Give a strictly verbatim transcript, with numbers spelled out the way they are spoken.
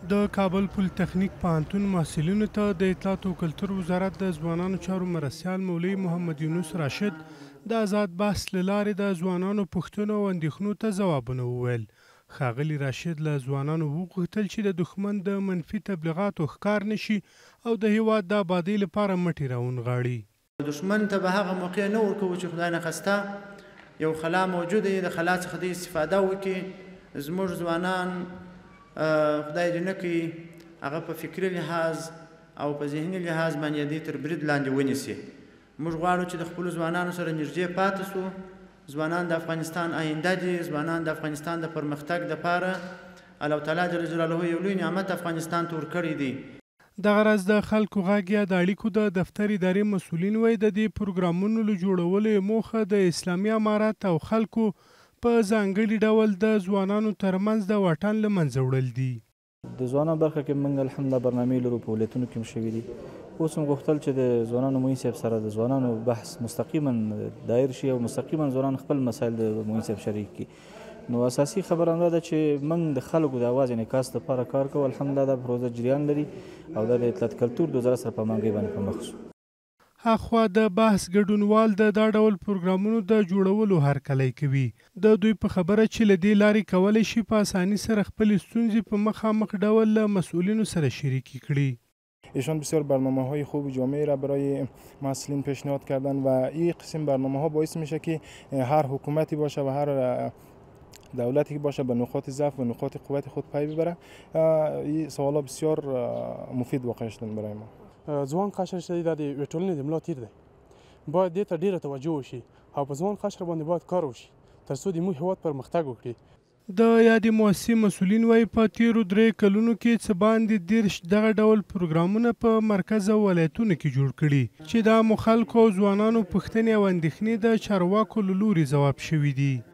د کابل تخنیک پوهنتون محصلینو ته د اطلاعاتو کلتور وزارت د ځوانانو چارو مرستيال مولوي محمد یونس راشد د ازاد بحث له لارې د ځوانانو پوښتنو او اندېښنو ته ځوابونه وویل. ښاغلي راشد له ځوانانو وغوښتل چې د دښمن د منفي تبلیغاتو ښکار نشي او د هیواد د آبادۍ لپاره مټې راونغاړي. دښمن ته به هغه موقع نه ورکوو چې خدای نخواسته یو خلا موجوده وي، د خلا څخه د استفاده وکړي. زموږ ځوانان خدای دې نه کړي هغه په فکري لحاظ او په ذهني لحاظ باندې دې تر برید لاندې ونیسي. موږ غواړو چې د خپلو ځوانانو سره نږدې پاتې سو. ځوانان د افغانستان آینده دي. ځوانان د افغانستان د پرمختګ دپاره الله تعالی جل جلاله یو لوی نعمت افغانستان ته ورکړی دی. دغه راز د خلکو غږ یا د اړیکو د دفتر ادارې مسؤلین وایي د دې پروګرامونو له جوړولو یې موخه د اسلامي امارت او خلکو په ځانګړي ډول د ځوانانو ترمنځ د واټن له منځه وړل دي. د ځوانانو برخه کې موږ الحمدلله برنامې لرو، په ولایتونو کې هم شوي دي. اوس هم غوښتل چې د ځوانانو معین صاحب سره د ځوانانو بحث مستقیما دایر شي او مستقیما ځوانان خپل مسایل د معین صاحب شریک کړي. نو اساسي خبره همدا ده چې موږ د خلکو د اواز انعکاس لپاره کار کوو. الحمدلله دا پروژه جریان لري او دا د اطلاعات کلتور د وزارت سره په همغږۍ باندې په مخ شو. هاخوا د بحث ګډونوال د دا ډول پروګرامونو د جوړولو هرکلی کوي. د دوی په خبره چې له دې لارې کولی شي په اسانۍ سره خپلې ستونزې په مخامخ ډول له مسئولینو سره شریکې کړي. ایشان بسیار برنامه های خوب جامعه را برای محصلین پیشنهاد کردن و این قسم برنامه ها باعث میشه که هر حکومتی باشه و هر دولتی که باشه به نقاط ضعف و نقاط قوت خود پی ببره. این سوالا بسیار مفید واقع شدن برای ما. ځوان قشر چې دا د ټولنې د ملا تیر دی، باید دې ته ډېره توجه وشي او په ځوان قشر باندې باید کار وشي تر څو د موږ هېواد پرمختګ وکړي. د یادې مؤسسې مسؤلین وایي په تیرو درې کلونو کې څه باندې دېرش دغه ډول پروګرامونه په مرکز او ولایتونو کې جوړ کړي چې د عامو خلکو او ځوانانو پوښتنې او اندېښنې د چارواکو له لوري ځواب شوي دي.